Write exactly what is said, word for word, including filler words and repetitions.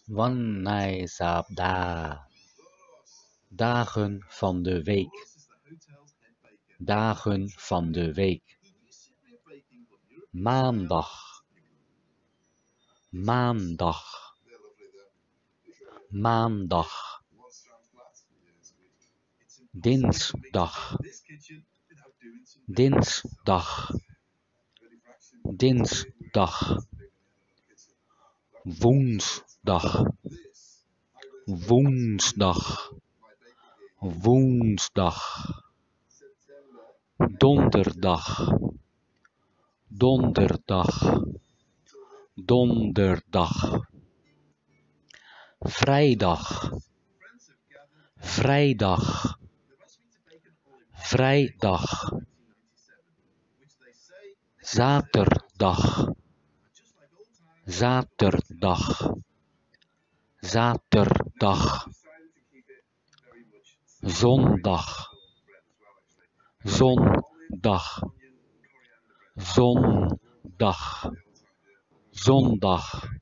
วันในสัปดาห์ dagen van de week, dagen van de week, maandag, maandag, maandag, dinsdag, dinsdag, dinsdag, woensdag, woensdag, woensdag, donderdag, donderdag, donderdag, vrijdag, vrijdag, vrijdag, zaterdag, zaterdag, zaterdag, zondag, zondag, zondag, zondag.